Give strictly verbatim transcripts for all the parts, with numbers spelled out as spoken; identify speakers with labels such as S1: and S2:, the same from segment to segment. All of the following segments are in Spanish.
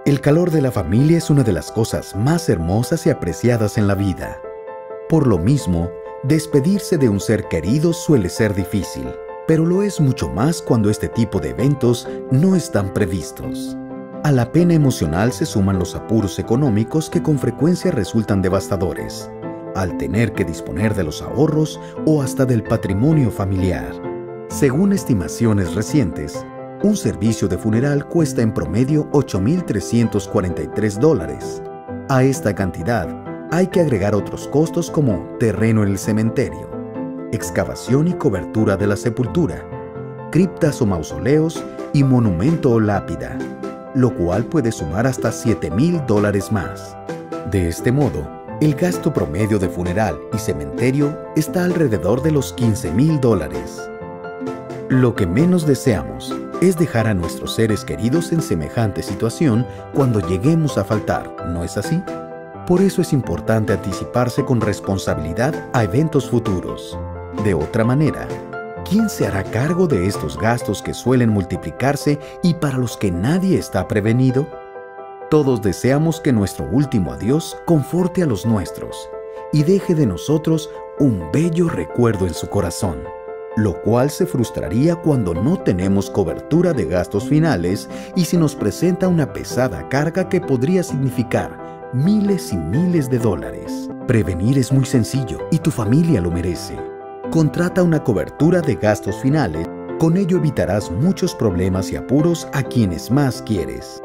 S1: El calor de la familia es una de las cosas más hermosas y apreciadas en la vida. Por lo mismo, despedirse de un ser querido suele ser difícil, pero lo es mucho más cuando este tipo de eventos no están previstos. A la pena emocional se suman los apuros económicos que con frecuencia resultan devastadores, al tener que disponer de los ahorros o hasta del patrimonio familiar. Según estimaciones recientes, un servicio de funeral cuesta en promedio ocho mil trescientos cuarenta y tres dólares. A esta cantidad hay que agregar otros costos como terreno en el cementerio, excavación y cobertura de la sepultura, criptas o mausoleos y monumento o lápida, lo cual puede sumar hasta siete mil dólares más. De este modo, el gasto promedio de funeral y cementerio está alrededor de los quince mil dólares. Lo que menos deseamos es dejar a nuestros seres queridos en semejante situación cuando lleguemos a faltar, ¿no es así? Por eso es importante anticiparse con responsabilidad a eventos futuros. De otra manera, ¿quién se hará cargo de estos gastos que suelen multiplicarse y para los que nadie está prevenido? Todos deseamos que nuestro último adiós conforte a los nuestros y deje de nosotros un bello recuerdo en su corazón, lo cual se frustraría cuando no tenemos cobertura de gastos finales y se nos presenta una pesada carga que podría significar miles y miles de dólares. Prevenir es muy sencillo y tu familia lo merece. Contrata una cobertura de gastos finales, con ello evitarás muchos problemas y apuros a quienes más quieres.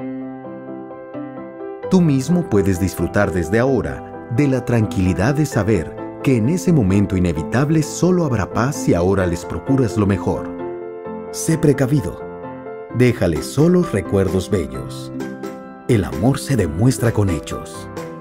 S1: Tú mismo puedes disfrutar desde ahora de la tranquilidad de saber que en ese momento inevitable solo habrá paz si ahora les procuras lo mejor. Sé precavido. Déjales solos recuerdos bellos. El amor se demuestra con hechos.